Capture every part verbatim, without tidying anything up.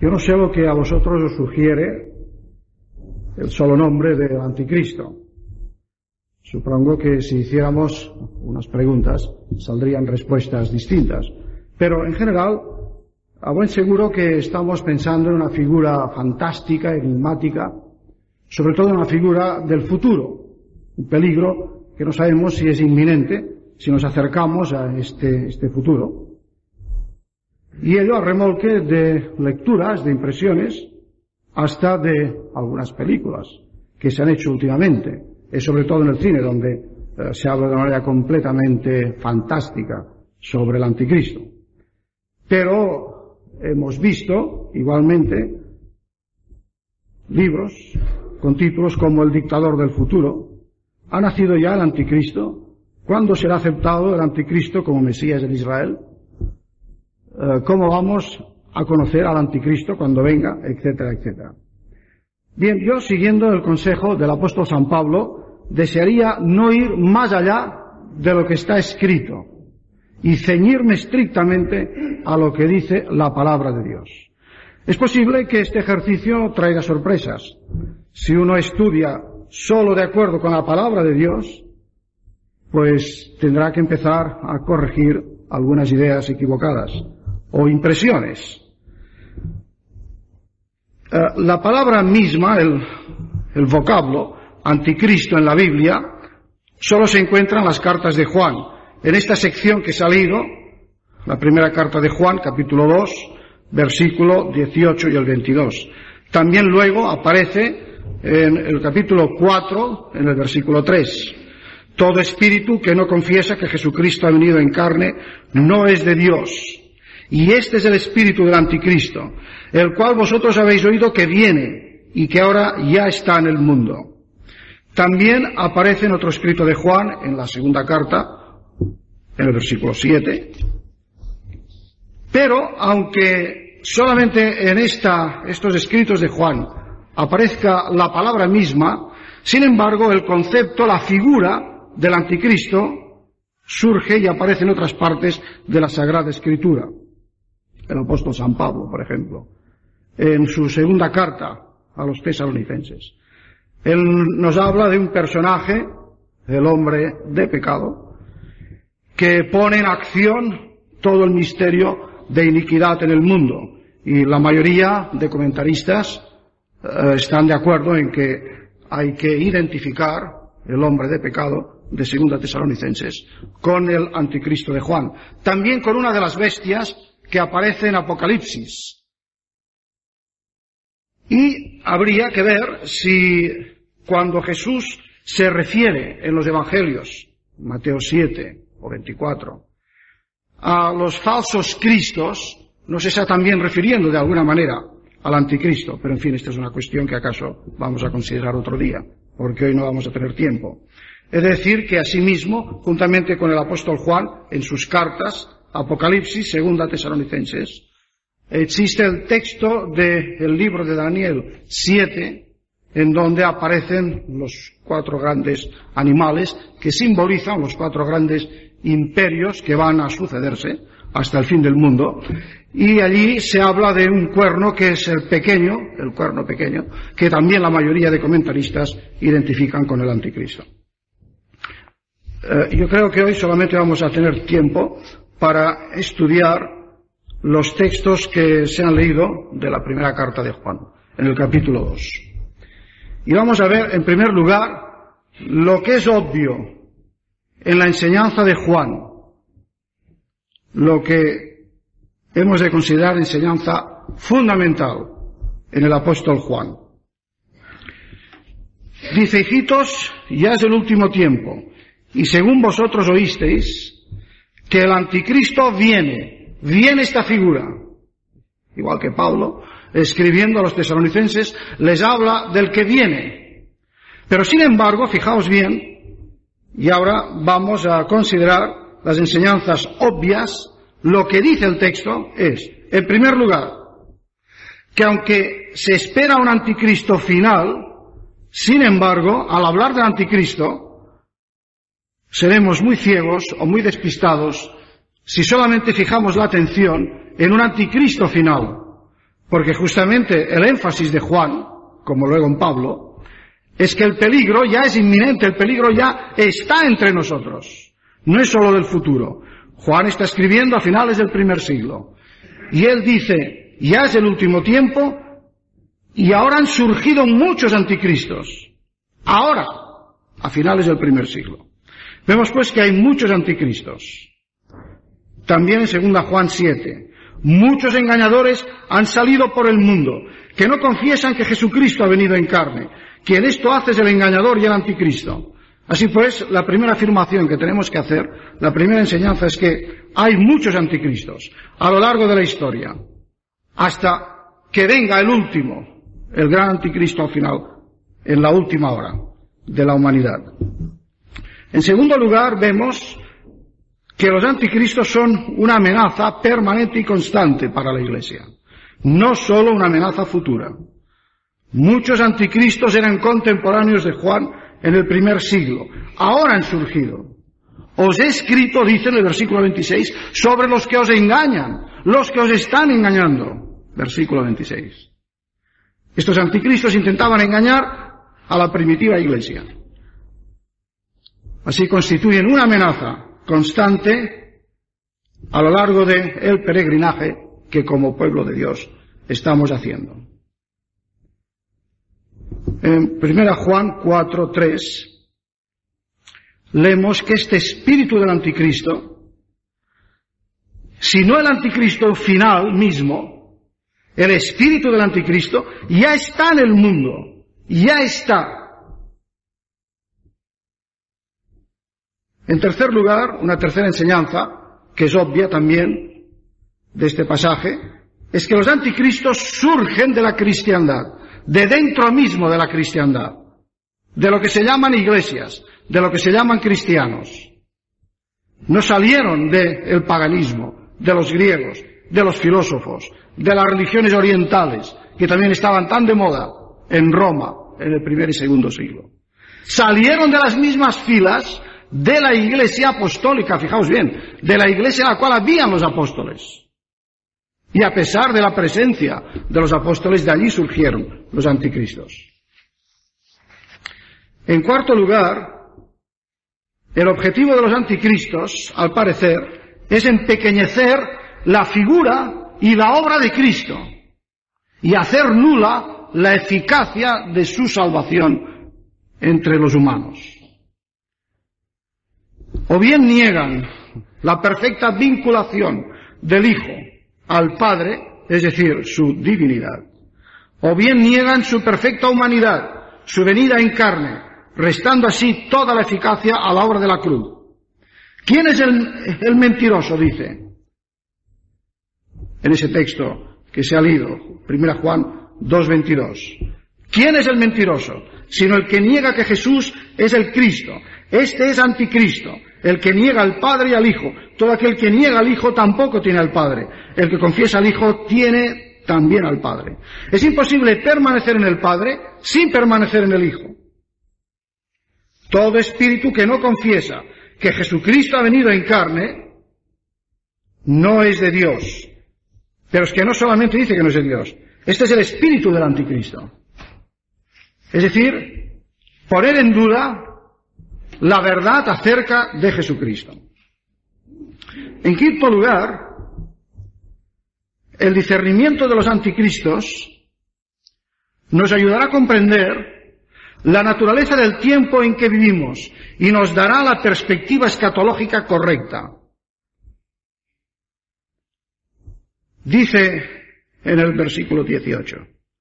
Yo no sé lo que a vosotros os sugiere el solo nombre del anticristo. Supongo que si hiciéramos unas preguntas saldrían respuestas distintas. Pero en general, a buen seguro que estamos pensando en una figura fantástica, enigmática, sobre todo en una figura del futuro, un peligro que no sabemos si es inminente, si nos acercamos a este, este futuro. Y ello a remolque de lecturas, de impresiones, hasta de algunas películas que se han hecho últimamente, es sobre todo en el cine, donde eh, se habla de una manera completamente fantástica sobre el anticristo. Pero hemos visto, igualmente, libros con títulos como El dictador del futuro. ¿Ha nacido ya el anticristo? ¿Cuándo será aceptado el anticristo como Mesías en Israel? ¿Cómo vamos a conocer al anticristo cuando venga? Etcétera, etcétera. Bien, yo, siguiendo el consejo del apóstol San Pablo, desearía no ir más allá de lo que está escrito y ceñirme estrictamente a lo que dice la palabra de Dios. Es posible que este ejercicio traiga sorpresas. Si uno estudia solo de acuerdo con la palabra de Dios, pues tendrá que empezar a corregir algunas ideas equivocadas o impresiones. Eh, la palabra misma, el, el vocablo anticristo en la Biblia, solo se encuentra en las cartas de Juan. En esta sección que se ha leído, la primera carta de Juan, capítulo dos, versículo dieciocho y el veintidós. También luego aparece en el capítulo cuatro, en el versículo tres. Todo espíritu que no confiesa que Jesucristo ha venido en carne no es de Dios. Y este es el espíritu del anticristo, el cual vosotros habéis oído que viene y que ahora ya está en el mundo. También aparece en otro escrito de Juan, en la segunda carta, en el versículo siete. Pero, aunque solamente en esta, estos escritos de Juan aparezca la palabra misma, sin embargo, el concepto, la figura del anticristo surge y aparece en otras partes de la Sagrada Escritura. El apóstol San Pablo, por ejemplo, en su segunda carta a los tesalonicenses. Él nos habla de un personaje, el hombre de pecado, que pone en acción todo el misterio de iniquidad en el mundo. Y la mayoría de comentaristas eh, están de acuerdo en que hay que identificar el hombre de pecado de segunda Tesalonicenses con el anticristo de Juan. También con una de las bestias que aparece en Apocalipsis. Y habría que ver si cuando Jesús se refiere en los evangelios, Mateo siete o veinticuatro, a los falsos cristos, no se está también refiriendo de alguna manera al anticristo, pero en fin, esta es una cuestión que acaso vamos a considerar otro día, porque hoy no vamos a tener tiempo. Es decir, que asimismo, juntamente con el apóstol Juan, en sus cartas, Apocalipsis, segunda Tesalonicenses, existe el texto del libro de Daniel siete, en donde aparecen los cuatro grandes animales que simbolizan los cuatro grandes imperios que van a sucederse hasta el fin del mundo. Y allí se habla de un cuerno que es el pequeño, el cuerno pequeño, que también la mayoría de comentaristas identifican con el anticristo. Eh, yo creo que hoy solamente vamos a tener tiempo para estudiar los textos que se han leído de la primera carta de Juan, en el capítulo dos. Y vamos a ver, en primer lugar, lo que es obvio en la enseñanza de Juan, lo que hemos de considerar enseñanza fundamental en el apóstol Juan. Dice: hijitos, ya es el último tiempo, y según vosotros oísteis que el anticristo viene, viene esta figura, igual que Pablo, escribiendo a los tesalonicenses, les habla del que viene. Pero sin embargo, fijaos bien, y ahora vamos a considerar las enseñanzas obvias. Lo que dice el texto es, en primer lugar, que aunque se espera un anticristo final, sin embargo, al hablar del anticristo, seremos muy ciegos o muy despistados si solamente fijamos la atención en un anticristo final, Porque justamente el énfasis de Juan, como luego en Pablo, es que el peligro ya es inminente, el peligro ya está entre nosotros. No es solo del futuro. Juan está escribiendo a finales del primer siglo. Y él dice, ya es el último tiempo y ahora han surgido muchos anticristos. Ahora, a finales del primer siglo. Vemos pues que hay muchos anticristos. También en segunda Juan siete. Muchos engañadores han salido por el mundo, que no confiesan que Jesucristo ha venido en carne. Quien esto hace es el engañador y el anticristo. Así pues, la primera afirmación que tenemos que hacer, la primera enseñanza es que hay muchos anticristos a lo largo de la historia, hasta que venga el último, el gran anticristo al final, en la última hora de la humanidad. En segundo lugar, vemos que los anticristos son una amenaza permanente y constante para la Iglesia, no solo una amenaza futura. Muchos anticristos eran contemporáneos de Juan en el primer siglo, ahora han surgido. Os he escrito, dice en el versículo veintiséis, sobre los que os engañan, los que os están engañando. Versículo veintiséis. Estos anticristos intentaban engañar a la primitiva Iglesia. Así constituyen una amenaza constante a lo largo del peregrinaje que como pueblo de Dios estamos haciendo. En primera Juan cuatro tres leemos que este espíritu del anticristo, si no el anticristo final mismo, el espíritu del anticristo ya está en el mundo, ya está. En tercer lugar, una tercera enseñanza, que es obvia también de este pasaje, es que los anticristos surgen de la cristiandad, de dentro mismo de la cristiandad, de lo que se llaman iglesias, de lo que se llaman cristianos. No salieron del paganismo, de los griegos, de los filósofos, de las religiones orientales, que también estaban tan de moda en Roma en el primer y segundo siglo. Salieron de las mismas filas de la iglesia apostólica, fijaos bien, de la iglesia en la cual habían los apóstoles. Y a pesar de la presencia de los apóstoles, de allí surgieron los anticristos. En cuarto lugar, el objetivo de los anticristos, al parecer, es empequeñecer la figura y la obra de Cristo y hacer nula la eficacia de su salvación entre los humanos. O bien niegan la perfecta vinculación del Hijo al Padre, es decir, su divinidad, o bien niegan su perfecta humanidad, su venida en carne, restando así toda la eficacia a la obra de la cruz. ¿Quién es el, el mentiroso? Dice en ese texto que se ha leído, primera Juan dos veintidós. ¿Quién es el mentiroso? Sino el que niega que Jesús es el Cristo. Este es anticristo, el que niega al Padre y al Hijo. Todo aquel que niega al Hijo tampoco tiene al Padre. El que confiesa al Hijo tiene también al Padre. Es imposible permanecer en el Padre sin permanecer en el Hijo. Todo espíritu que no confiesa que Jesucristo ha venido en carne no es de Dios. Pero es que no solamente dice que no es de Dios. Este es el espíritu del anticristo. Es decir, poner en duda la verdad acerca de Jesucristo. En quinto lugar, el discernimiento de los anticristos nos ayudará a comprender la naturaleza del tiempo en que vivimos y nos dará la perspectiva escatológica correcta. Dice en el versículo dieciocho: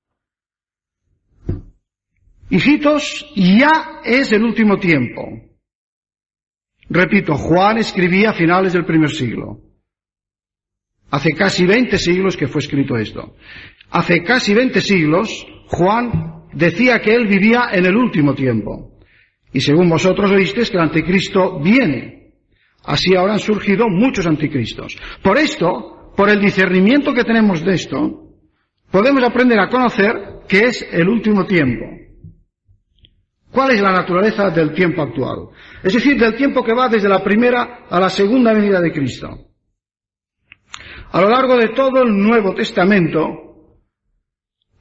hijitos, ya es el último tiempo. Repito, Juan escribía a finales del primer siglo. Hace casi veinte siglos que fue escrito esto. Hace casi veinte siglos, Juan decía que él vivía en el último tiempo. Y según vosotros oísteis que el anticristo viene. Así ahora han surgido muchos anticristos. Por esto, por el discernimiento que tenemos de esto, podemos aprender a conocer qué es el último tiempo. ¿Cuál es la naturaleza del tiempo actual? Es decir, del tiempo que va desde la primera a la segunda venida de Cristo. A lo largo de todo el Nuevo Testamento,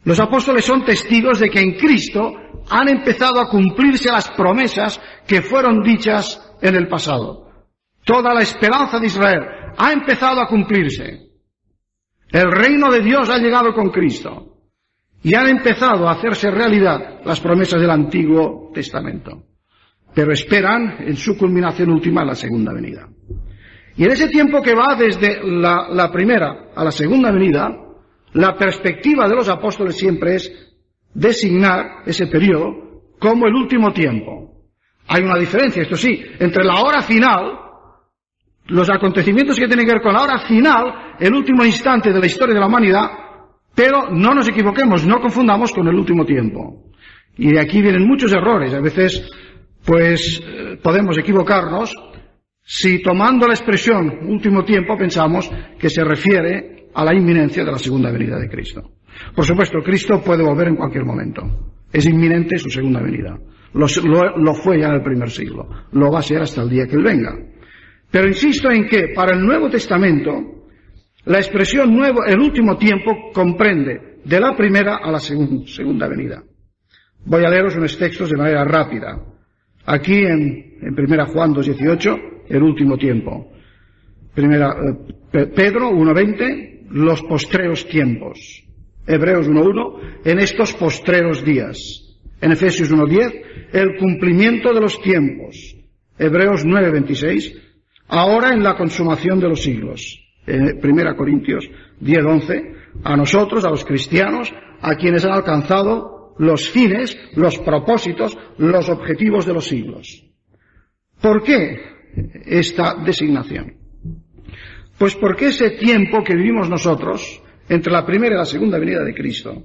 Los apóstoles son testigos de que en Cristo han empezado a cumplirse las promesas que fueron dichas en el pasado. Toda la esperanza de Israel ha empezado a cumplirse. El reino de Dios ha llegado con Cristo. Y han empezado a hacerse realidad las promesas del Antiguo Testamento. Pero esperan en su culminación última la segunda venida. Y en ese tiempo que va desde la, la primera a la segunda venida, la perspectiva de los apóstoles siempre es designar ese periodo como el último tiempo. Hay una diferencia, esto sí, entre la hora final, los acontecimientos que tienen que ver con la hora final, el último instante de la historia de la humanidad, pero no nos equivoquemos, no confundamos con el último tiempo. Y de aquí vienen muchos errores. A veces, pues, podemos equivocarnos si tomando la expresión último tiempo pensamos que se refiere a la inminencia de la segunda venida de Cristo. Por supuesto, Cristo puede volver en cualquier momento. Es inminente su segunda venida. Lo, lo, lo fue ya en el primer siglo. Lo va a ser hasta el día que Él venga. Pero insisto en que para el Nuevo Testamento la expresión nuevo, el último tiempo, comprende de la primera a la segun, segunda venida. Voy a leeros unos textos de manera rápida. Aquí en, en primera Juan dos dieciocho, el último tiempo. Primera eh, Pedro uno veinte, los postreros tiempos. Hebreos uno uno, en estos postreros días. En Efesios uno diez, el cumplimiento de los tiempos. Hebreos nueve veintiséis, ahora en la consumación de los siglos. En primera Corintios diez once, a nosotros, a los cristianos, a quienes han alcanzado los fines, los propósitos, los objetivos de los siglos. ¿Por qué esta designación? Pues porque ese tiempo que vivimos nosotros, entre la primera y la segunda venida de Cristo,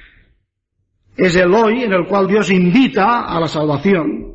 es el hoy en el cual Dios invita a la salvación,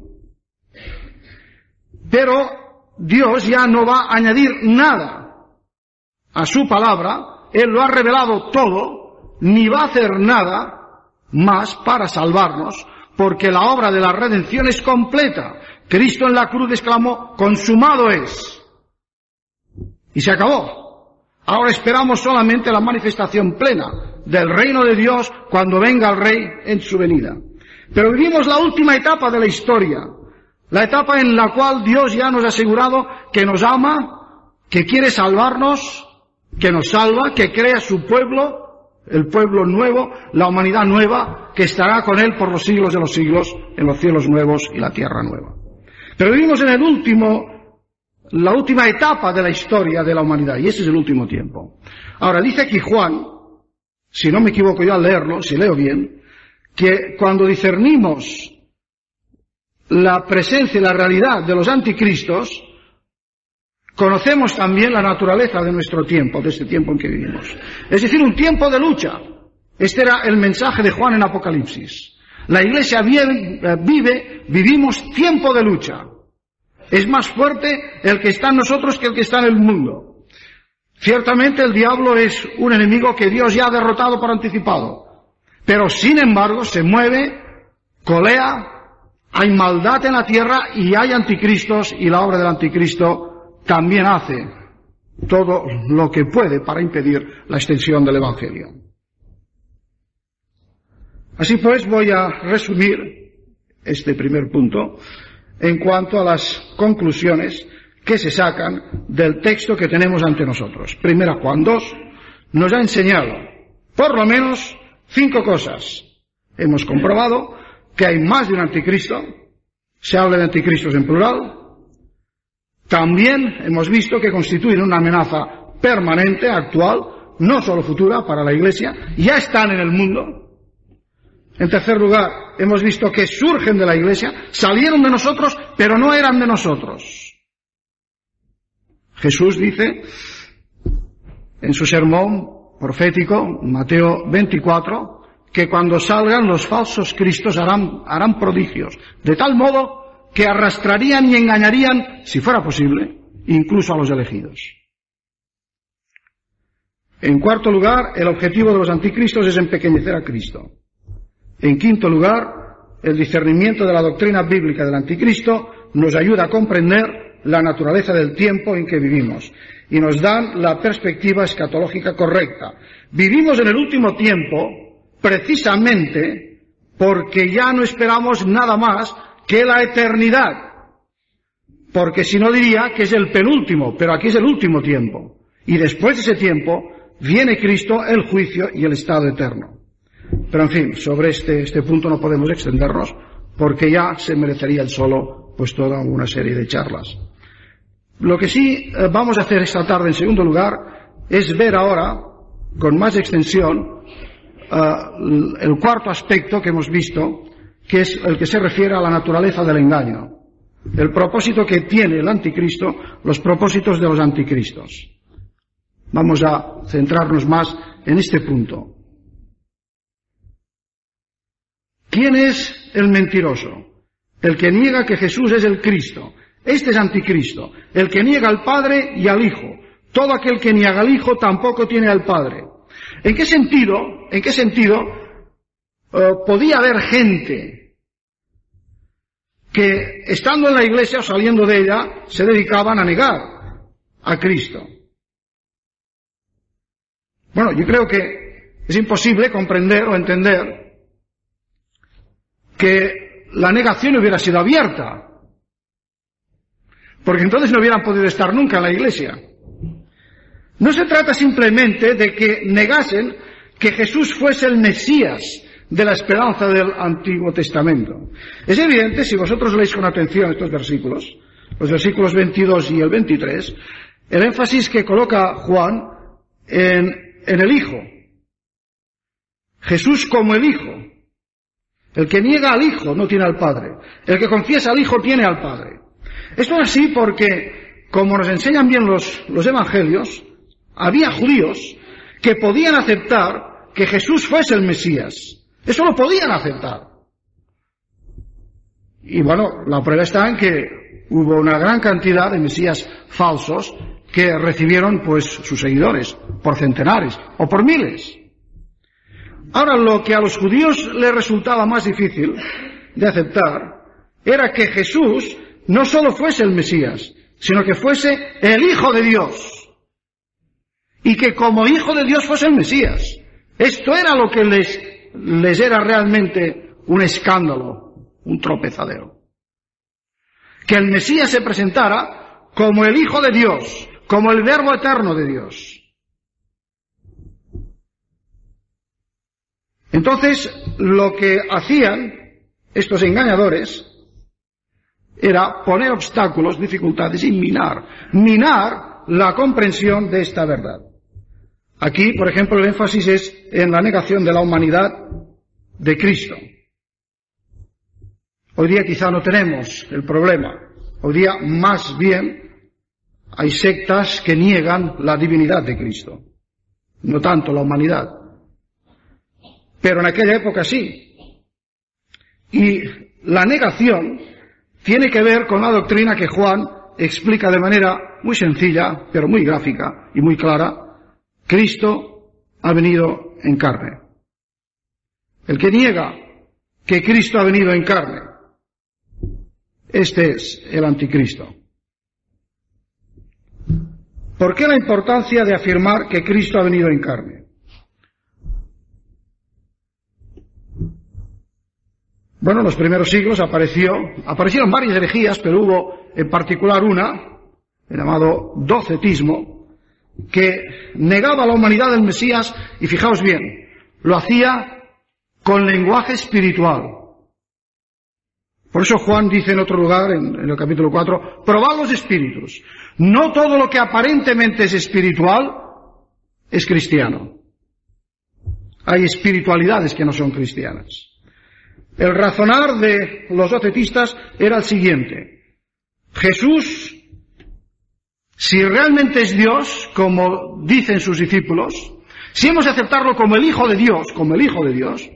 pero Dios ya no va a añadir nada a su palabra. Él lo ha revelado todo, ni va a hacer nada más para salvarnos, porque la obra de la redención es completa. Cristo en la cruz exclamó, consumado es. Y se acabó. Ahora esperamos solamente la manifestación plena del reino de Dios cuando venga el Rey en su venida. Pero vivimos la última etapa de la historia, la etapa en la cual Dios ya nos ha asegurado que nos ama, que quiere salvarnos, que nos salva, que crea su pueblo, el pueblo nuevo, la humanidad nueva, que estará con Él por los siglos de los siglos, en los cielos nuevos y la tierra nueva. Pero vivimos en el último, la última etapa de la historia de la humanidad, y ese es el último tiempo. Ahora, dice aquí Juan, si no me equivoco yo al leerlo, si leo bien, que cuando discernimos la presencia y la realidad de los anticristos, conocemos también la naturaleza de nuestro tiempo, de este tiempo en que vivimos. Es decir, un tiempo de lucha. Este era el mensaje de Juan en Apocalipsis. La Iglesia vive, vive, vivimos tiempo de lucha. Es más fuerte el que está en nosotros que el que está en el mundo. Ciertamente el diablo es un enemigo que Dios ya ha derrotado por anticipado. Pero sin embargo se mueve, colea, hay maldad en la tierra y hay anticristos, y la obra del anticristo también hace todo lo que puede para impedir la extensión del Evangelio. Así pues, voy a resumir este primer punto en cuanto a las conclusiones que se sacan del texto que tenemos ante nosotros. Primera Juan dos nos ha enseñado, por lo menos, cinco cosas. Hemos comprobado que hay más de un anticristo, se habla de anticristos en plural. También hemos visto que constituyen una amenaza permanente, actual, no solo futura para la Iglesia, ya están en el mundo. En tercer lugar, hemos visto que surgen de la Iglesia, salieron de nosotros, pero no eran de nosotros. Jesús dice en su sermón profético, Mateo veinticuatro, que cuando salgan los falsos cristos harán, harán prodigios, de tal modo que arrastrarían y engañarían, si fuera posible, incluso a los elegidos. En cuarto lugar, el objetivo de los anticristos es empequeñecer a Cristo. En quinto lugar, el discernimiento de la doctrina bíblica del anticristo nos ayuda a comprender la naturaleza del tiempo en que vivimos y nos dan la perspectiva escatológica correcta. Vivimos en el último tiempo, precisamente porque ya no esperamos nada más que la eternidad. Porque si no diría que es el penúltimo, pero aquí es el último tiempo. Y después de ese tiempo viene Cristo, el juicio y el estado eterno. Pero en fin, sobre este, este punto no podemos extendernos porque ya se merecería el solo pues toda una serie de charlas. Lo que sí eh, vamos a hacer esta tarde en segundo lugar es ver ahora con más extensión uh, el cuarto aspecto que hemos visto, que es el que se refiere a la naturaleza del engaño. El propósito que tiene el anticristo, los propósitos de los anticristos. Vamos a centrarnos más en este punto. ¿Quién es el mentiroso? El que niega que Jesús es el Cristo. Este es anticristo. El que niega al Padre y al Hijo. Todo aquel que niega al Hijo tampoco tiene al Padre. ¿En qué sentido, en qué sentido uh, podía haber gente que estando en la iglesia o saliendo de ella se dedicaban a negar a Cristo? Bueno, yo creo que es imposible comprender o entender que la negación hubiera sido abierta, porque entonces no hubieran podido estar nunca en la iglesia. No se trata simplemente de que negasen que Jesús fuese el Mesías de la esperanza del Antiguo Testamento. Es evidente, si vosotros leéis con atención estos versículos, los versículos veintidós y el veintitrés, el énfasis que coloca Juan en, en el Hijo. Jesús como el Hijo. El que niega al Hijo no tiene al Padre. El que confiesa al Hijo tiene al Padre. Esto es así porque, como nos enseñan bien los, los Evangelios, había judíos que podían aceptar que Jesús fuese el Mesías. Eso lo podían aceptar. Y bueno, la prueba está en que hubo una gran cantidad de Mesías falsos que recibieron pues sus seguidores, por centenares o por miles. Ahora, lo que a los judíos les resultaba más difícil de aceptar era que Jesús no solo fuese el Mesías, sino que fuese el Hijo de Dios. Y que como Hijo de Dios fuese el Mesías. Esto era lo que les, les era realmente un escándalo, un tropezadero. Que el Mesías se presentara como el Hijo de Dios, como el Verbo eterno de Dios. Entonces, lo que hacían estos engañadores era poner obstáculos, dificultades y minar, minar la comprensión de esta verdad. Aquí, por ejemplo, el énfasis es en la negación de la humanidad de Cristo. Hoy día quizá no tenemos el problema. Hoy día, más bien, hay sectas que niegan la divinidad de Cristo, no tanto la humanidad. Pero en aquella época sí. Y la negación tiene que ver con la doctrina que Juan explica de manera muy sencilla, pero muy gráfica y muy clara. Cristo ha venido en carne. El que niega que Cristo ha venido en carne, este es el anticristo. ¿Por qué la importancia de afirmar que Cristo ha venido en carne? Bueno, en los primeros siglos apareció, aparecieron varias herejías, pero hubo en particular una, el llamado docetismo, que negaba a la humanidad del Mesías, y fijaos bien, lo hacía con lenguaje espiritual. Por eso Juan dice en otro lugar, en, en el capítulo cuatro, probad los espíritus. No todo lo que aparentemente es espiritual es cristiano. Hay espiritualidades que no son cristianas. El razonar de los docetistas era el siguiente: Jesús, si realmente es Dios, como dicen sus discípulos, si hemos de aceptarlo como el Hijo de Dios, como el Hijo de Dios,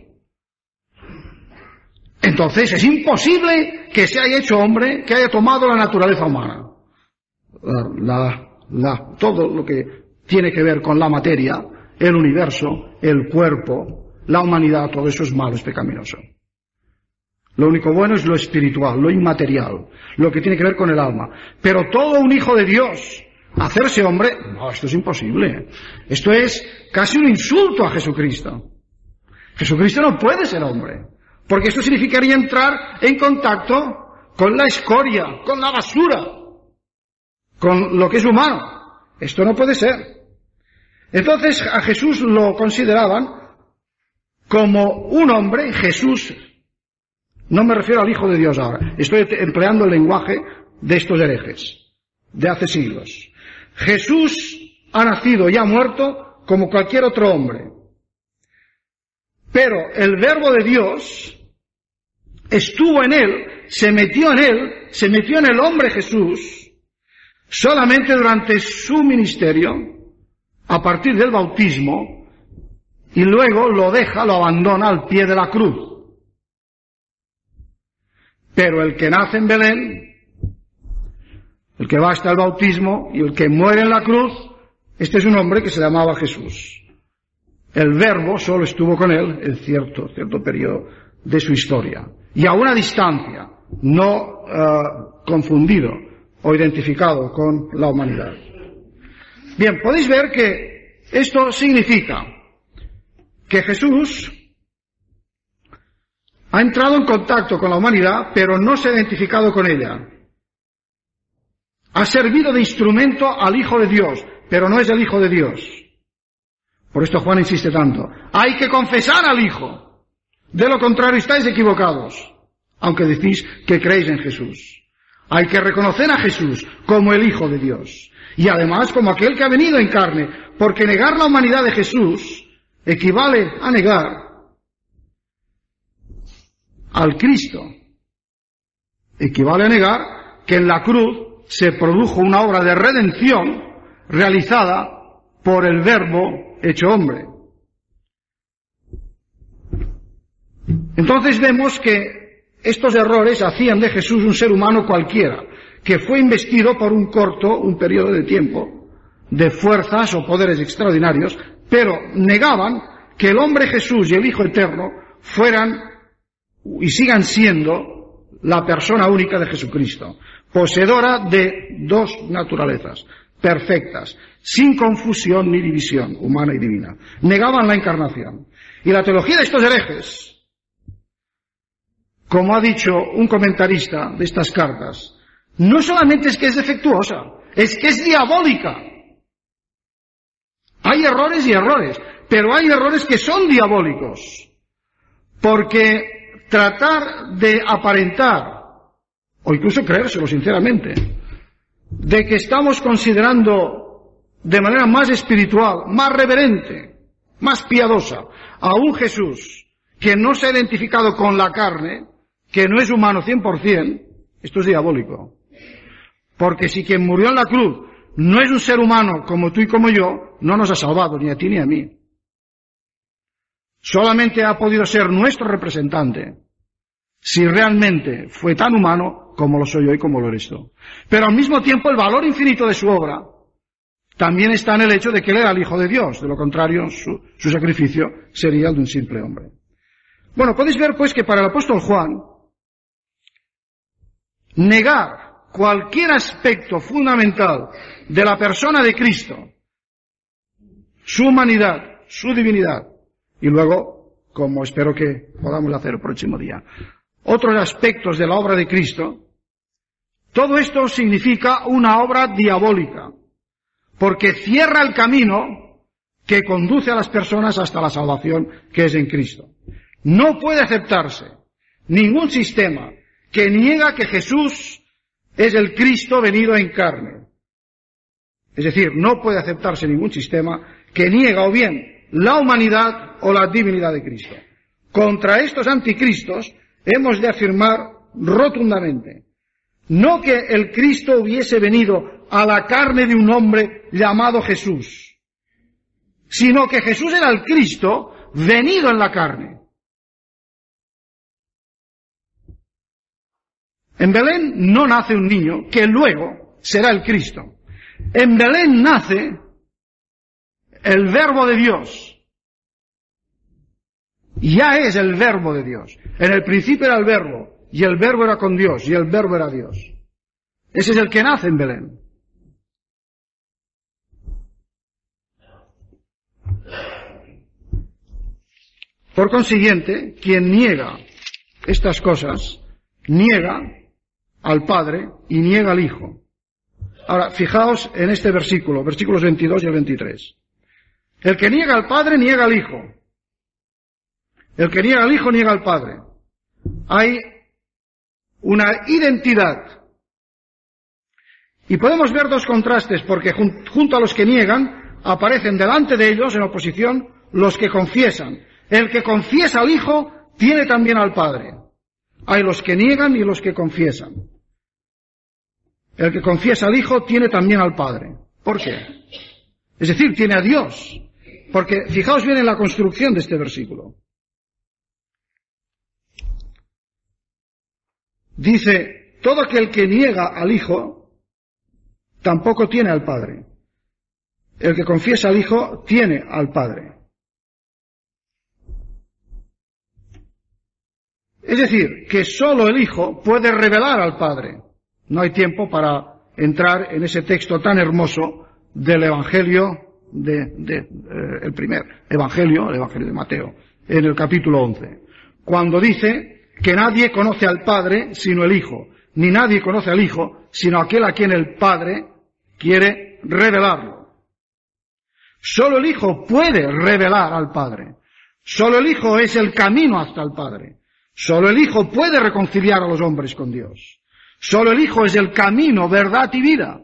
entonces es imposible que se haya hecho hombre, que haya tomado la naturaleza humana. La, la, la, todo lo que tiene que ver con la materia, el universo, el cuerpo, la humanidad, todo eso es malo, es pecaminoso. Lo único bueno es lo espiritual, lo inmaterial, lo que tiene que ver con el alma. Pero todo un hijo de Dios, hacerse hombre, no, esto es imposible. Esto es casi un insulto a Jesucristo. Jesucristo no puede ser hombre, porque eso significaría entrar en contacto con la escoria, con la basura, con lo que es humano. Esto no puede ser. Entonces a Jesús lo consideraban como un hombre. Jesús, no me refiero al Hijo de Dios ahora, estoy empleando el lenguaje de estos herejes de hace siglos. Jesús ha nacido y ha muerto como cualquier otro hombre. Pero el Verbo de Dios estuvo en él, se metió en él, se metió en el hombre Jesús, solamente durante su ministerio, a partir del bautismo, y luego lo deja, lo abandona al pie de la cruz. Pero el que nace en Belén, el que va hasta el bautismo y el que muere en la cruz, este es un hombre que se llamaba Jesús. El Verbo solo estuvo con él en cierto, cierto periodo de su historia. Y a una distancia, no uh, confundido o identificado con la humanidad. Bien, podéis ver que esto significa que Jesús ha entrado en contacto con la humanidad, pero no se ha identificado con ella. Ha servido de instrumento al Hijo de Dios, pero no es el Hijo de Dios. Por esto Juan insiste tanto. Hay que confesar al Hijo. De lo contrario estáis equivocados, aunque decís que creéis en Jesús. Hay que reconocer a Jesús como el Hijo de Dios. Y además como aquel que ha venido en carne, porque negar la humanidad de Jesús equivale a negar al Cristo. Equivale a negar que en la cruz se produjo una obra de redención realizada por el Verbo hecho hombre. Entonces vemos que estos errores hacían de Jesús un ser humano cualquiera, que fue investido por un corto, un periodo de tiempo, de fuerzas o poderes extraordinarios, pero negaban que el hombre Jesús y el Hijo Eterno fueran y sigan siendo la persona única de Jesucristo, poseedora de dos naturalezas perfectas, sin confusión ni división humana y divina. Negaban la encarnación. Y la teología de estos herejes, como ha dicho un comentarista de estas cartas, no solamente es que es defectuosa, es que es diabólica. Hay errores y errores, pero hay errores que son diabólicos, porque tratar de aparentar, o incluso creérselo sinceramente, de que estamos considerando de manera más espiritual, más reverente, más piadosa a un Jesús que no se ha identificado con la carne, que no es humano cien por cien, esto es diabólico. Porque si quien murió en la cruz no es un ser humano como tú y como yo, no nos ha salvado ni a ti ni a mí. Solamente ha podido ser nuestro representante si realmente fue tan humano como lo soy yo y como lo eres tú. Pero al mismo tiempo el valor infinito de su obra también está en el hecho de que él era el Hijo de Dios. De lo contrario, su, su sacrificio sería el de un simple hombre. Bueno, podéis ver pues que para el apóstol Juan, negar cualquier aspecto fundamental de la persona de Cristo, su humanidad, su divinidad, y luego, como espero que podamos hacer el próximo día, otros aspectos de la obra de Cristo, todo esto significa una obra diabólica, porque cierra el camino que conduce a las personas hasta la salvación que es en Cristo. No puede aceptarse ningún sistema que niega que Jesús es el Cristo venido en carne. Es decir, no puede aceptarse ningún sistema que niega o bien la humanidad o la divinidad de Cristo. Contra estos anticristos hemos de afirmar rotundamente, no que el Cristo hubiese venido a la carne de un hombre llamado Jesús, sino que Jesús era el Cristo venido en la carne. En Belén no nace un niño que luego será el Cristo. En Belén nace el Verbo de Dios. Ya es el Verbo de Dios. En el principio era el Verbo, y el Verbo era con Dios, y el Verbo era Dios. Ese es el que nace en Belén. Por consiguiente, quien niega estas cosas, niega al Padre y niega al Hijo. Ahora, fijaos en este versículo, versículos veintidós y el veintitrés. El que niega al Padre, niega al Hijo. El que niega al Hijo, niega al Padre. Hay una identidad. Y podemos ver dos contrastes, porque junto a los que niegan, aparecen delante de ellos, en oposición, los que confiesan. El que confiesa al Hijo, tiene también al Padre. Hay los que niegan y los que confiesan. El que confiesa al Hijo, tiene también al Padre. ¿Por qué? Es decir, tiene a Dios. Porque fijaos bien en la construcción de este versículo. Dice, todo aquel que niega al Hijo, tampoco tiene al Padre. El que confiesa al Hijo, tiene al Padre. Es decir, que sólo el Hijo puede revelar al Padre. No hay tiempo para entrar en ese texto tan hermoso del Evangelio, de, de eh, el primer Evangelio, el Evangelio de Mateo, en el capítulo once, cuando dice que nadie conoce al Padre sino el Hijo, ni nadie conoce al Hijo sino aquel a quien el Padre quiere revelarlo. Solo el Hijo puede revelar al Padre. Solo el Hijo es el camino hasta el Padre. Solo el Hijo puede reconciliar a los hombres con Dios. Solo el Hijo es el camino, verdad y vida.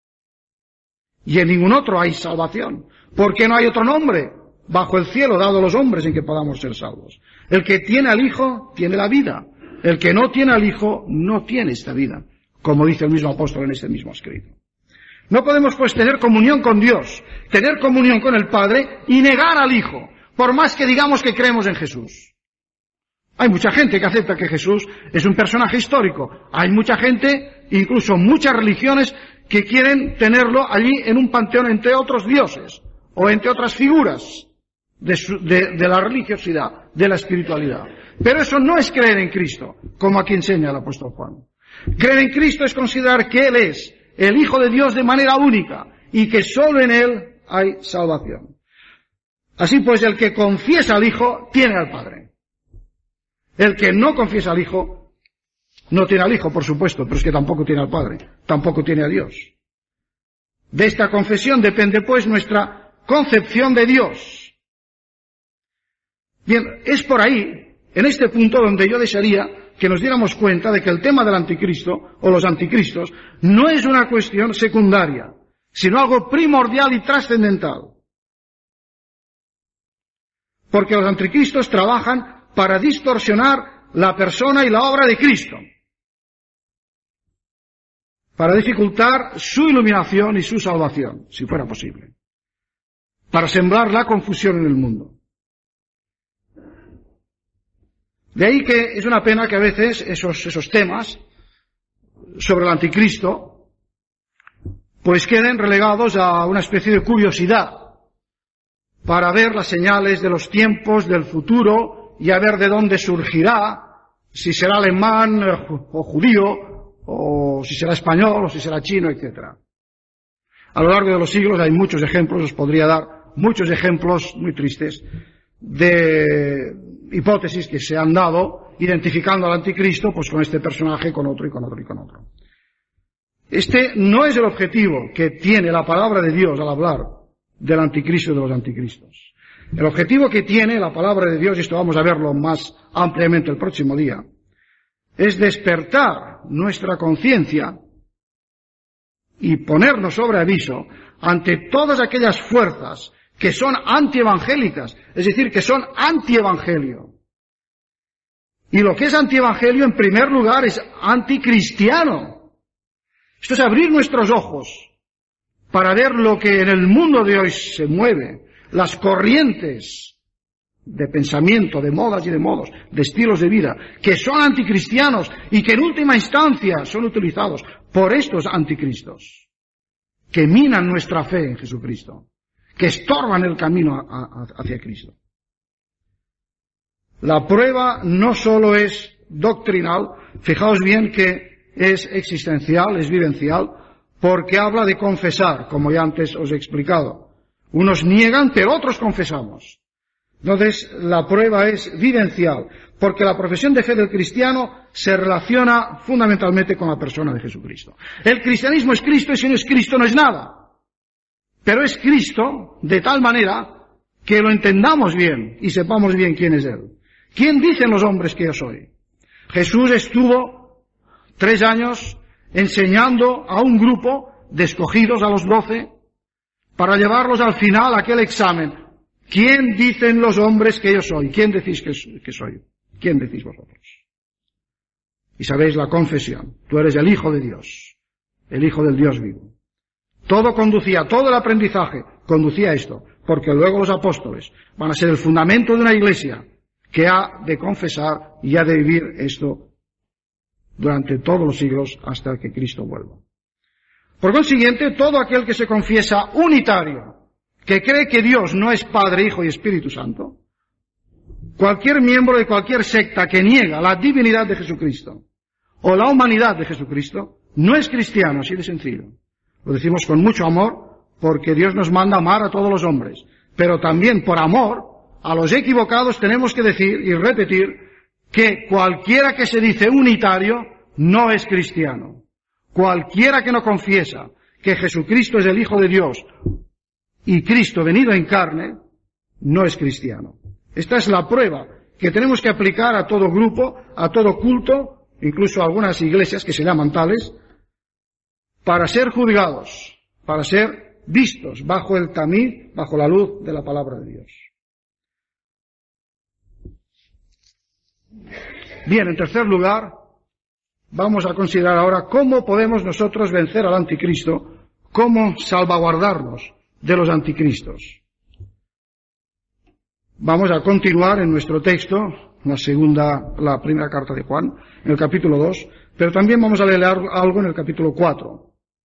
Y en ningún otro hay salvación. Porque no hay otro nombre bajo el cielo dado a los hombres en que podamos ser salvos. El que tiene al Hijo tiene la vida. El que no tiene al Hijo no tiene esta vida, como dice el mismo apóstol en este mismo escrito. No podemos pues tener comunión con Dios, tener comunión con el Padre y negar al Hijo, por más que digamos que creemos en Jesús. Hay mucha gente que acepta que Jesús es un personaje histórico. Hay mucha gente, incluso muchas religiones, que quieren tenerlo allí en un panteón entre otros dioses o entre otras figuras de, su, de, de la religiosidad, de la espiritualidad. Pero eso no es creer en Cristo, como aquí enseña el apóstol Juan. Creer en Cristo es considerar que Él es el Hijo de Dios de manera única y que sólo en Él hay salvación. Así pues, el que confiesa al Hijo tiene al Padre. El que no confiesa al Hijo no tiene al Hijo, por supuesto, pero es que tampoco tiene al Padre, tampoco tiene a Dios. De esta confesión depende, pues, nuestra concepción de Dios. Bien, es por ahí, en este punto, donde yo desearía que nos diéramos cuenta de que el tema del anticristo, o los anticristos, no es una cuestión secundaria, sino algo primordial y trascendental. Porque los anticristos trabajan para distorsionar la persona y la obra de Cristo, para dificultar su iluminación y su salvación, si fuera posible, para sembrar la confusión en el mundo. De ahí que es una pena que a veces esos, esos temas sobre el anticristo pues queden relegados a una especie de curiosidad para ver las señales de los tiempos, del futuro, y a ver de dónde surgirá, si será alemán o judío, o si será español, o si será chino, etcétera. A lo largo de los siglos hay muchos ejemplos, os podría dar muchos ejemplos muy tristes de hipótesis que se han dado identificando al anticristo pues con este personaje, con otro y con otro y con otro. Este no es el objetivo que tiene la palabra de Dios al hablar del anticristo y de los anticristos. El objetivo que tiene la palabra de Dios, y esto vamos a verlo más ampliamente el próximo día, es despertar nuestra conciencia y ponernos sobre aviso ante todas aquellas fuerzas que son antievangélicas, es decir, que son antievangelio. Y lo que es antievangelio, en primer lugar, es anticristiano. Esto es abrir nuestros ojos para ver lo que en el mundo de hoy se mueve, las corrientes de pensamiento, de modas y de modos, de estilos de vida, que son anticristianos y que en última instancia son utilizados por estos anticristos, que minan nuestra fe en Jesucristo, que estorban el camino a, a, hacia Cristo. La prueba no solo es doctrinal, fijaos bien que es existencial, es vivencial, porque habla de confesar, como ya antes os he explicado. Unos niegan, pero otros confesamos. Entonces, la prueba es vivencial, porque la profesión de fe del cristiano se relaciona fundamentalmente con la persona de Jesucristo. El cristianismo es Cristo, y si no es Cristo no es nada. Pero es Cristo de tal manera que lo entendamos bien y sepamos bien quién es Él. ¿Quién dicen los hombres que yo soy? Jesús estuvo tres años enseñando a un grupo de escogidos, a los doce, para llevarlos al final a aquel examen. ¿Quién dicen los hombres que yo soy? ¿Quién decís que, que soy? ¿Quién decís vosotros? Y sabéis la confesión. Tú eres el Hijo de Dios, el Hijo del Dios vivo. Todo conducía, todo el aprendizaje conducía a esto, porque luego los apóstoles van a ser el fundamento de una iglesia que ha de confesar y ha de vivir esto durante todos los siglos hasta que Cristo vuelva. Por consiguiente, todo aquel que se confiesa unitario, que cree que Dios no es Padre, Hijo y Espíritu Santo, cualquier miembro de cualquier secta que niega la divinidad de Jesucristo o la humanidad de Jesucristo, no es cristiano, así de sencillo. Lo decimos con mucho amor, porque Dios nos manda amar a todos los hombres, pero también por amor a los equivocados tenemos que decir y repetir que cualquiera que se dice unitario no es cristiano. Cualquiera que no confiesa que Jesucristo es el Hijo de Dios y Cristo venido en carne, no es cristiano. Esta es la prueba que tenemos que aplicar a todo grupo, a todo culto, incluso a algunas iglesias que se llaman tales, para ser juzgados, para ser vistos bajo el tamiz, bajo la luz de la palabra de Dios. Bien, en tercer lugar, vamos a considerar ahora cómo podemos nosotros vencer al anticristo, cómo salvaguardarnos de los anticristos. Vamos a continuar en nuestro texto, la segunda, la primera carta de Juan, en el capítulo dos, pero también vamos a leer algo en el capítulo cuatro.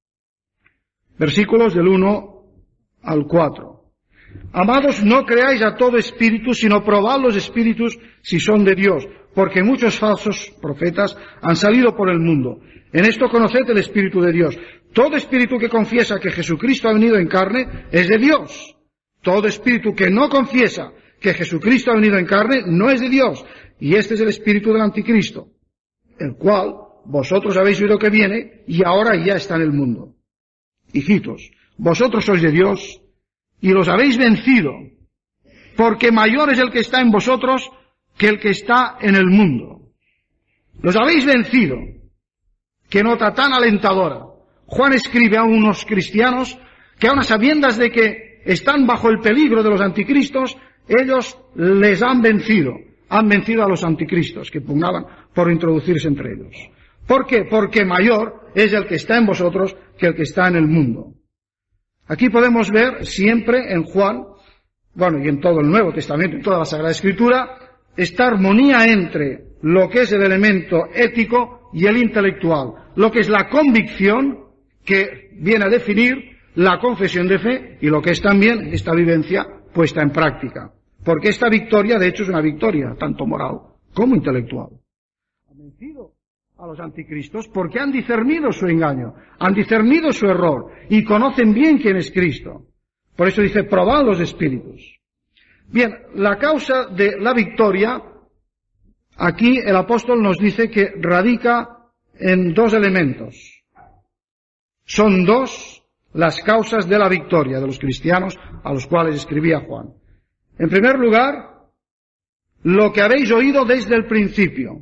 Versículos del uno al cuatro. Amados, no creáis a todo espíritu, sino probad los espíritus si son de Dios, porque muchos falsos profetas han salido por el mundo. En esto conoced el Espíritu de Dios. Todo espíritu que confiesa que Jesucristo ha venido en carne es de Dios. Todo espíritu que no confiesa que Jesucristo ha venido en carne no es de Dios. Y este es el espíritu del anticristo, el cual vosotros habéis oído que viene y ahora ya está en el mundo. Hijitos, vosotros sois de Dios y los habéis vencido, porque mayor es el que está en vosotros que el que está en el mundo. Los habéis vencido. Qué nota tan alentadora. Juan escribe a unos cristianos que aun a sabiendas de que están bajo el peligro de los anticristos, ellos les han vencido. Han vencido a los anticristos que pugnaban por introducirse entre ellos. ¿Por qué? Porque mayor es el que está en vosotros que el que está en el mundo. Aquí podemos ver siempre en Juan, bueno, y en todo el Nuevo Testamento, en toda la Sagrada Escritura, esta armonía entre lo que es el elemento ético y el intelectual, lo que es la convicción que viene a definir la confesión de fe y lo que es también esta vivencia puesta en práctica. Porque esta victoria, de hecho, es una victoria tanto moral como intelectual. Han vencido a los anticristos porque han discernido su engaño, han discernido su error y conocen bien quién es Cristo. Por eso dice, probad los espíritus. Bien, la causa de la victoria, aquí el apóstol nos dice que radica en dos elementos. Son dos las causas de la victoria de los cristianos a los cuales escribía Juan. En primer lugar, lo que habéis oído desde el principio.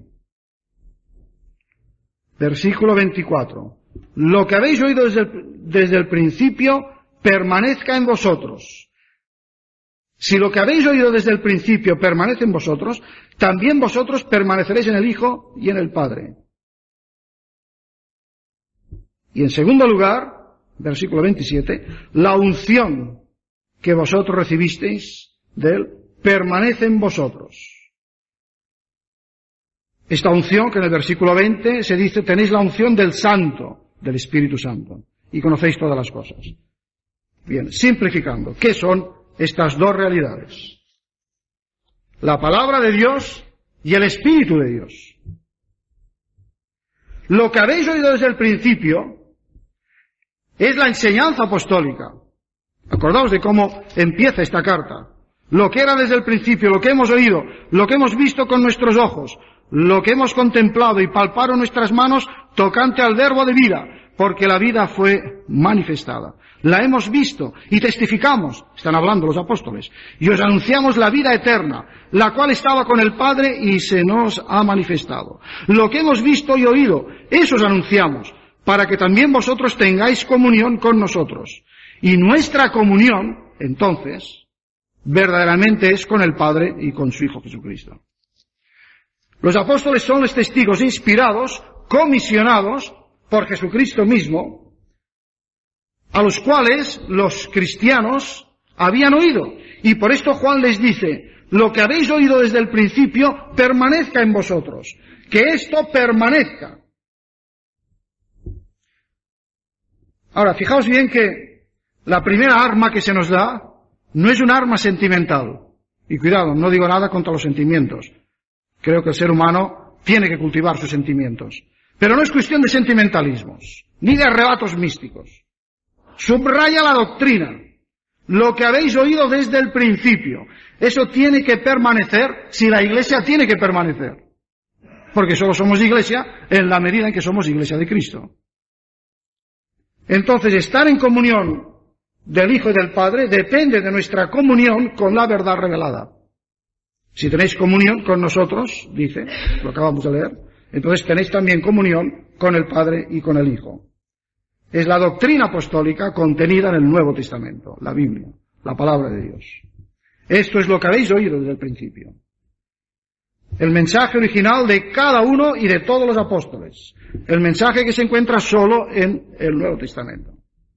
Versículo veinticuatro. Lo que habéis oído desde el, desde el principio permanezca en vosotros. Si lo que habéis oído desde el principio permanece en vosotros, también vosotros permaneceréis en el Hijo y en el Padre. Y en segundo lugar, versículo veintisiete, la unción que vosotros recibisteis de Él permanece en vosotros. Esta unción que en el versículo veinte se dice, tenéis la unción del Santo, del Espíritu Santo, y conocéis todas las cosas. Bien, simplificando, ¿qué son estas dos realidades? La palabra de Dios y el Espíritu de Dios. Lo que habéis oído desde el principio es la enseñanza apostólica. Acordaos de cómo empieza esta carta. lo que era desde el principio, lo que hemos oído, lo que hemos visto con nuestros ojos, lo que hemos contemplado y palpado nuestras manos tocante al verbo de vida, porque la vida fue manifestada. La hemos visto y testificamos, están hablando los apóstoles, y os anunciamos la vida eterna, la cual estaba con el Padre y se nos ha manifestado. Lo que hemos visto y oído, eso os anunciamos, para que también vosotros tengáis comunión con nosotros. Y nuestra comunión, entonces, verdaderamente es con el Padre y con su Hijo Jesucristo. Los apóstoles son los testigos inspirados, comisionados por Jesucristo mismo, a los cuales los cristianos habían oído. Y por esto Juan les dice, lo que habéis oído desde el principio permanezca en vosotros, que esto permanezca. Ahora, fijaos bien que la primera arma que se nos da no es un arma sentimental. Y cuidado, no digo nada contra los sentimientos. Creo que el ser humano tiene que cultivar sus sentimientos. Pero no es cuestión de sentimentalismos, ni de arrebatos místicos. Subraya la doctrina, lo que habéis oído desde el principio. Eso tiene que permanecer si la Iglesia tiene que permanecer. Porque solo somos Iglesia en la medida en que somos Iglesia de Cristo. Entonces, estar en comunión del Hijo y del Padre depende de nuestra comunión con la verdad revelada. Si tenéis comunión con nosotros, dice, lo acabamos de leer, entonces tenéis también comunión con el Padre y con el Hijo. Es la doctrina apostólica contenida en el Nuevo Testamento, la Biblia, la palabra de Dios. Esto es lo que habéis oído desde el principio. El mensaje original de cada uno y de todos los apóstoles. El mensaje que se encuentra solo en el Nuevo Testamento.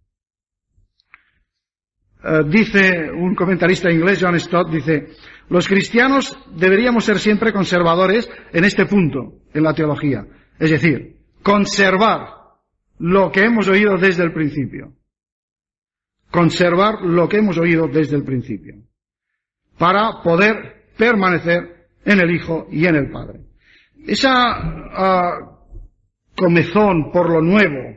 Uh, dice un comentarista inglés, John Stott, dice, los cristianos deberíamos ser siempre conservadores en este punto, en la teología. Es decir, conservar lo que hemos oído desde el principio. Conservar lo que hemos oído desde el principio. Para poder permanecer en el Hijo y en el Padre. Esa uh, comezón por lo nuevo,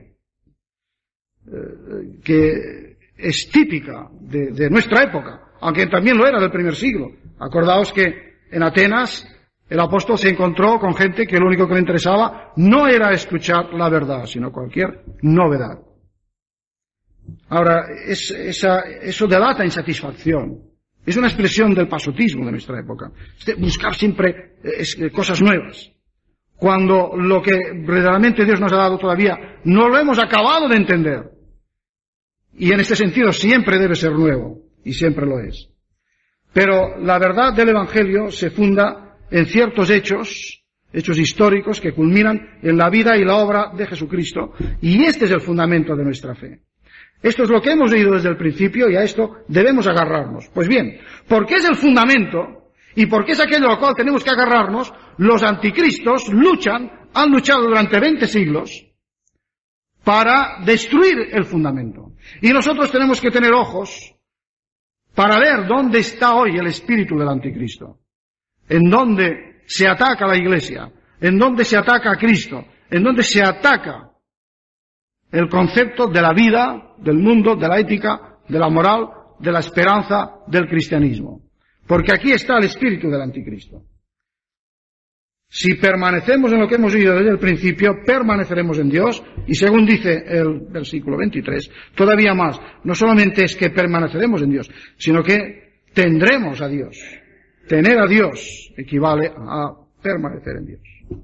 uh, que es típica de, de nuestra época, aunque también lo era del primer siglo. Acordaos que en Atenas el apóstol se encontró con gente que lo único que le interesaba no era escuchar la verdad, sino cualquier novedad. Ahora, es, esa, eso delata insatisfacción. Es una expresión del pasotismo de nuestra época. Buscar siempre es, cosas nuevas. Cuando lo que verdaderamente Dios nos ha dado todavía no lo hemos acabado de entender. Y en este sentido siempre debe ser nuevo, y siempre lo es. Pero la verdad del Evangelio se funda en ciertos hechos, hechos históricos que culminan en la vida y la obra de Jesucristo, y este es el fundamento de nuestra fe. Esto es lo que hemos leído desde el principio y a esto debemos agarrarnos. Pues bien, porque es el fundamento y porque es aquello a lo cual tenemos que agarrarnos, los anticristos luchan, han luchado durante veinte siglos para destruir el fundamento. Y nosotros tenemos que tener ojos para ver dónde está hoy el espíritu del anticristo, en dónde se ataca a la Iglesia, en dónde se ataca a Cristo, en dónde se ataca el concepto de la vida, del mundo, de la ética, de la moral, de la esperanza, del cristianismo. Porque aquí está el espíritu del anticristo. Si permanecemos en lo que hemos oído desde el principio, permaneceremos en Dios, y según dice el versículo veintitrés, todavía más, no solamente es que permaneceremos en Dios, sino que tendremos a Dios. Tener a Dios equivale a permanecer en Dios.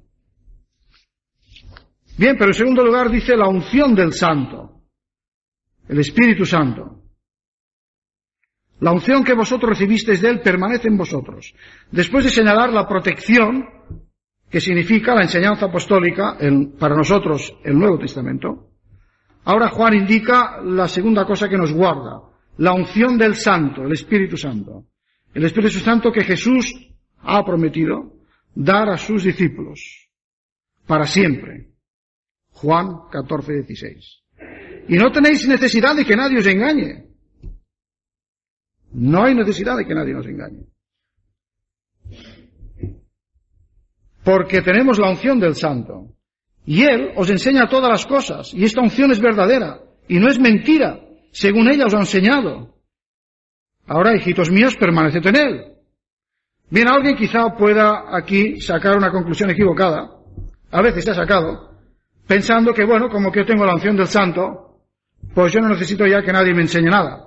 Bien, pero en segundo lugar dice la unción del Santo, el Espíritu Santo. La unción que vosotros recibisteis de Él permanece en vosotros. Después de señalar la protección, que significa la enseñanza apostólica, el, para nosotros el Nuevo Testamento, ahora Juan indica la segunda cosa que nos guarda, la unción del Santo, el Espíritu Santo. El Espíritu Santo que Jesús ha prometido dar a sus discípulos para siempre. Juan catorce, dieciséis. Y no tenéis necesidad de que nadie os engañe. No hay necesidad de que nadie nos engañe. Porque tenemos la unción del Santo. Y Él os enseña todas las cosas. Y esta unción es verdadera. Y no es mentira. Según ella os ha enseñado. Ahora, hijitos míos, permaneced en él. Bien, alguien quizá pueda aquí sacar una conclusión equivocada, a veces se ha sacado, pensando que, bueno, como que yo tengo la unción del Santo, pues yo no necesito ya que nadie me enseñe nada.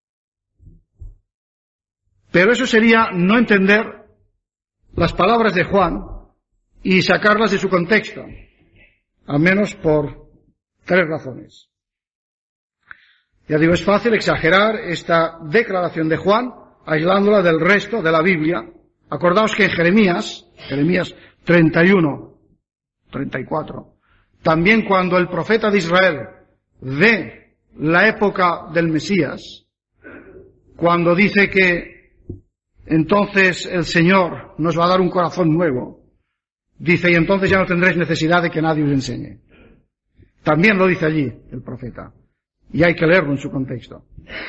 Pero eso sería no entender las palabras de Juan y sacarlas de su contexto, al menos por tres razones. Ya digo, es fácil exagerar esta declaración de Juan, aislándola del resto de la Biblia. Acordaos que en Jeremías, Jeremías treinta y uno, treinta y cuatro, también cuando el profeta de Israel ve la época del Mesías, cuando dice que entonces el Señor nos va a dar un corazón nuevo, dice, y entonces ya no tendréis necesidad de que nadie os enseñe. También lo dice allí el profeta, y hay que leerlo en su contexto.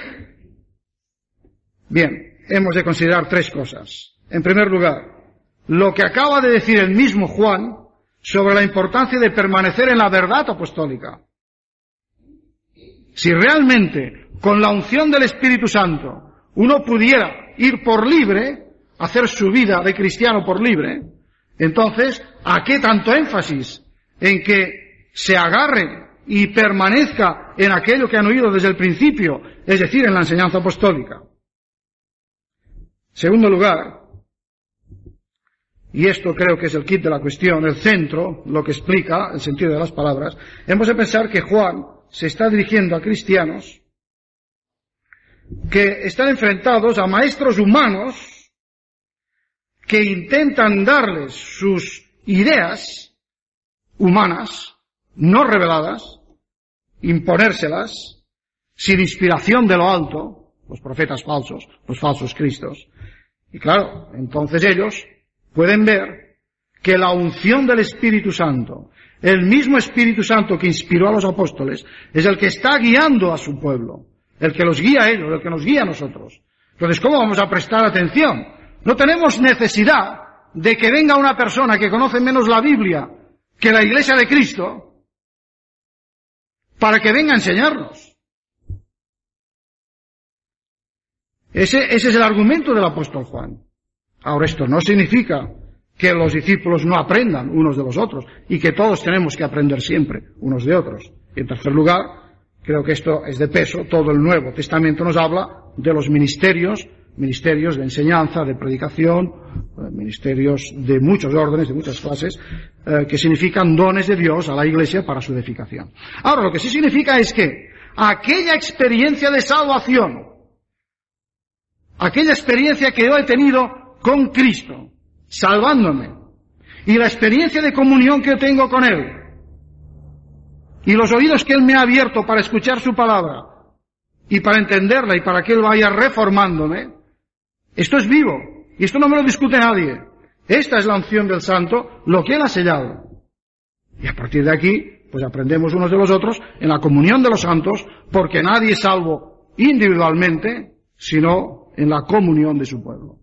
Bien, hemos de considerar tres cosas. En primer lugar, lo que acaba de decir el mismo Juan sobre la importancia de permanecer en la verdad apostólica. Si realmente, con la unción del Espíritu Santo, uno pudiera ir por libre, hacer su vida de cristiano por libre, entonces, ¿a qué tanto énfasis en que se agarre y permanezca en aquello que han oído desde el principio, es decir, en la enseñanza apostólica? Segundo lugar, y esto creo que es el kit de la cuestión, el centro, lo que explica el sentido de las palabras, hemos de pensar que Juan se está dirigiendo a cristianos que están enfrentados a maestros humanos que intentan darles sus ideas humanas, no reveladas, imponérselas, sin inspiración de lo alto, los profetas falsos, los falsos cristos. Y claro, entonces ellos pueden ver que la unción del Espíritu Santo, el mismo Espíritu Santo que inspiró a los apóstoles, es el que está guiando a su pueblo, el que los guía a ellos, el que nos guía a nosotros. Entonces, ¿cómo vamos a prestar atención? No tenemos necesidad de que venga una persona que conoce menos la Biblia que la Iglesia de Cristo para que venga a enseñarnos. Ese, ese es el argumento del apóstol Juan. Ahora, esto no significa que los discípulos no aprendan unos de los otros y que todos tenemos que aprender siempre unos de otros. Y en tercer lugar, creo que esto es de peso, todo el Nuevo Testamento nos habla de los ministerios, ministerios de enseñanza, de predicación, ministerios de muchos órdenes, de muchas clases, eh, que significan dones de Dios a la Iglesia para su edificación. Ahora, lo que sí significa es que aquella experiencia de salvación, aquella experiencia que yo he tenido con Cristo, salvándome, y la experiencia de comunión que yo tengo con Él, y los oídos que Él me ha abierto para escuchar su palabra, y para entenderla, y para que Él vaya reformándome, esto es vivo, y esto no me lo discute nadie. Esta es la unción del Santo, lo que Él ha sellado. Y a partir de aquí, pues aprendemos unos de los otros en la comunión de los santos, porque nadie es salvo individualmente, sino en la comunión de su pueblo.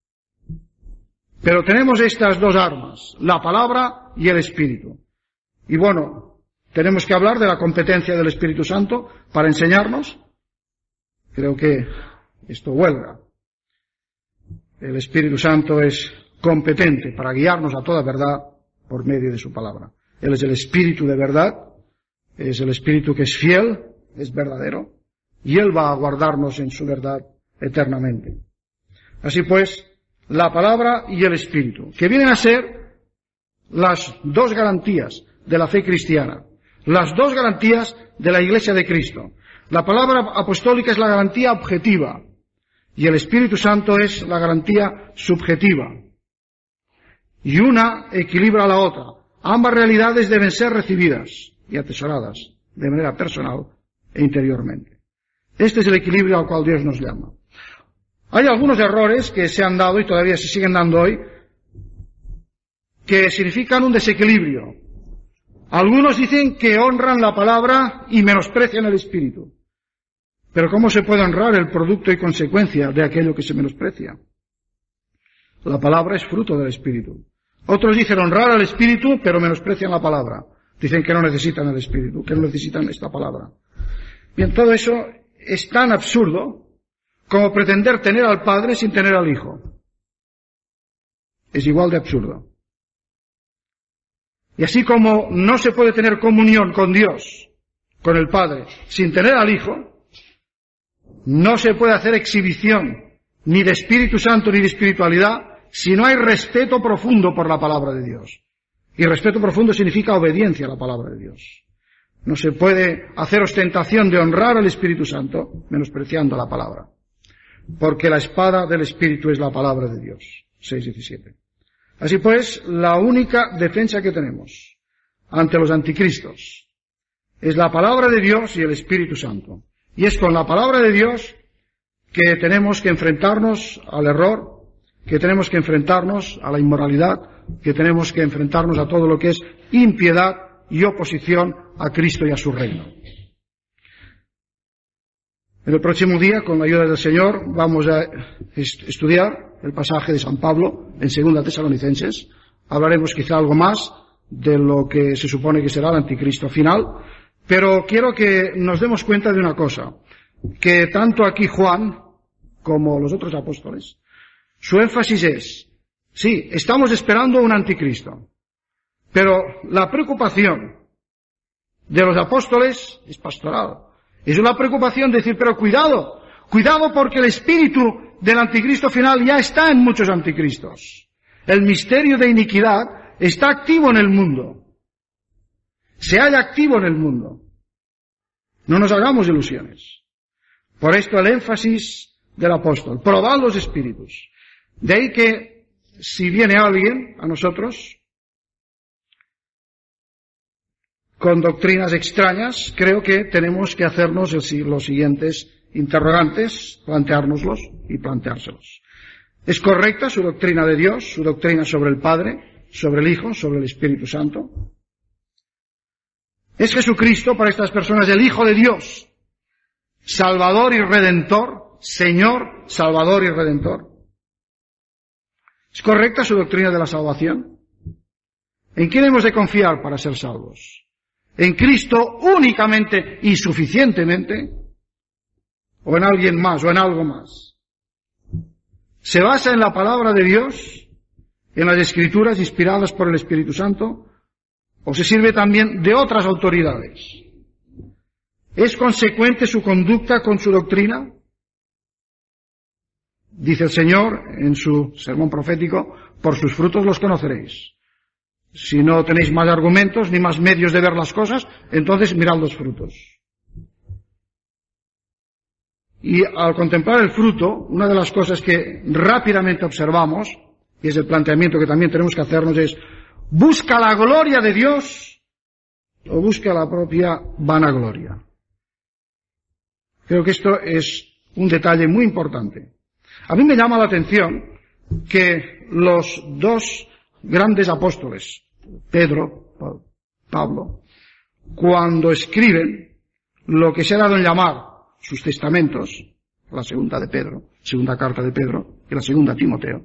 Pero tenemos estas dos armas, la palabra y el Espíritu. Y bueno, tenemos que hablar de la competencia del Espíritu Santo para enseñarnos. Creo que esto huelga. El Espíritu Santo es competente para guiarnos a toda verdad por medio de su palabra. Él es el Espíritu de verdad, es el Espíritu que es fiel, es verdadero, y Él va a guardarnos en su verdad eternamente. Así pues, la palabra y el Espíritu, que vienen a ser las dos garantías de la fe cristiana, las dos garantías de la Iglesia de Cristo. La palabra apostólica es la garantía objetiva y el Espíritu Santo es la garantía subjetiva. Y una equilibra a la otra. Ambas realidades deben ser recibidas y atesoradas de manera personal e interiormente. Este es el equilibrio al cual Dios nos llama. Hay algunos errores que se han dado y todavía se siguen dando hoy que significan un desequilibrio. Algunos dicen que honran la palabra y menosprecian el Espíritu. Pero ¿cómo se puede honrar el producto y consecuencia de aquello que se menosprecia? La palabra es fruto del Espíritu. Otros dicen honrar al Espíritu, pero menosprecian la palabra. Dicen que no necesitan el Espíritu, que no necesitan esta palabra. Bien, todo eso es tan absurdo como pretender tener al Padre sin tener al Hijo. Es igual de absurdo. Y así como no se puede tener comunión con Dios, con el Padre, sin tener al Hijo, no se puede hacer exhibición ni de Espíritu Santo ni de espiritualidad si no hay respeto profundo por la palabra de Dios. Y respeto profundo significa obediencia a la palabra de Dios. No se puede hacer ostentación de honrar al Espíritu Santo menospreciando la palabra. Porque la espada del Espíritu es la palabra de Dios. seis diecisiete. Así pues, la única defensa que tenemos ante los anticristos es la palabra de Dios y el Espíritu Santo. Y es con la palabra de Dios que tenemos que enfrentarnos al error, que tenemos que enfrentarnos a la inmoralidad, que tenemos que enfrentarnos a todo lo que es impiedad y oposición a Cristo y a su reino. En el próximo día, con la ayuda del Señor, vamos a estudiar el pasaje de San Pablo en Segunda Tesalonicenses. Hablaremos quizá algo más de lo que se supone que será el anticristo final, pero quiero que nos demos cuenta de una cosa, que tanto aquí Juan como los otros apóstoles, su énfasis es, sí, estamos esperando un anticristo, pero la preocupación de los apóstoles es pastoral. Es una preocupación de decir, pero cuidado, cuidado porque el espíritu del anticristo final ya está en muchos anticristos. El misterio de iniquidad está activo en el mundo. Se halla activo en el mundo. No nos hagamos ilusiones. Por esto el énfasis del apóstol, probad los espíritus. De ahí que si viene alguien a nosotros con doctrinas extrañas, creo que tenemos que hacernos los siguientes interrogantes, planteárnoslos y planteárselos. ¿Es correcta su doctrina de Dios, su doctrina sobre el Padre, sobre el Hijo, sobre el Espíritu Santo? ¿Es Jesucristo para estas personas el Hijo de Dios, Salvador y Redentor, Señor, Salvador y Redentor? ¿Es correcta su doctrina de la salvación? ¿En quién hemos de confiar para ser salvos? ¿En Cristo únicamente y suficientemente? ¿O en alguien más, o en algo más? ¿Se basa en la palabra de Dios, en las Escrituras inspiradas por el Espíritu Santo? ¿O se sirve también de otras autoridades? ¿Es consecuente su conducta con su doctrina? Dice el Señor en su sermón profético, por sus frutos los conoceréis. Si no tenéis más argumentos ni más medios de ver las cosas, entonces mirad los frutos. Y al contemplar el fruto, una de las cosas que rápidamente observamos, y es el planteamiento que también tenemos que hacernos, es, ¿busca la gloria de Dios o busca la propia vanagloria? Creo que esto es un detalle muy importante. A mí me llama la atención que los dos grandes apóstoles, Pedro, Pablo, cuando escriben lo que se ha dado en llamar sus testamentos, la segunda de Pedro, segunda carta de Pedro y la segunda Timoteo,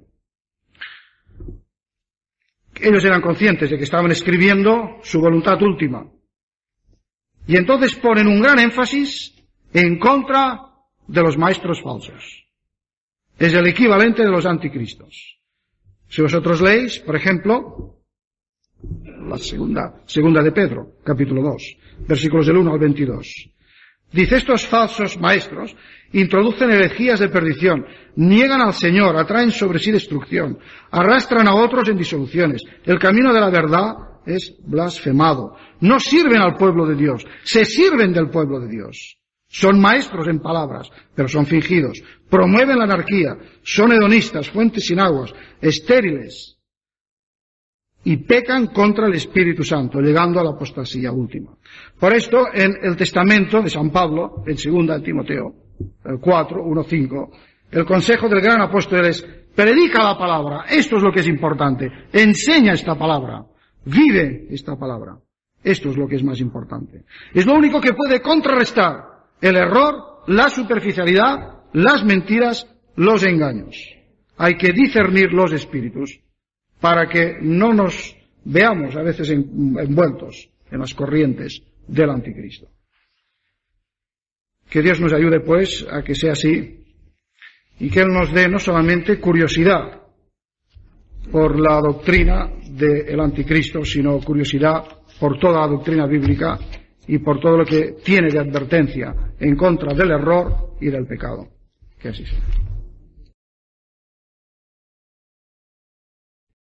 ellos eran conscientes de que estaban escribiendo su voluntad última. Y entonces ponen un gran énfasis en contra de los maestros falsos. Es el equivalente de los anticristos. Si vosotros leéis, por ejemplo, la segunda, segunda de Pedro, capítulo dos, versículos del uno al veintidós. Dice, estos falsos maestros introducen herejías de perdición, niegan al Señor, atraen sobre sí destrucción, arrastran a otros en disoluciones. El camino de la verdad es blasfemado. No sirven al pueblo de Dios, se sirven del pueblo de Dios. Son maestros en palabras, pero son fingidos. Promueven la anarquía, son hedonistas, fuentes sin aguas, estériles. Y pecan contra el Espíritu Santo, llegando a la apostasía última. Por esto, en el testamento de San Pablo, en segunda de Timoteo, el cuatro, uno, cinco, el consejo del gran apóstol es, predica la palabra, esto es lo que es importante, enseña esta palabra, vive esta palabra, esto es lo que es más importante. Es lo único que puede contrarrestar el error, la superficialidad, las mentiras, los engaños. Hay que discernir los espíritus para que no nos veamos a veces envueltos en las corrientes del anticristo. Que Dios nos ayude, pues, a que sea así y que Él nos dé no solamente curiosidad por la doctrina del anticristo, sino curiosidad por toda la doctrina bíblica y por todo lo que tiene de advertencia en contra del error y del pecado. Que así sea.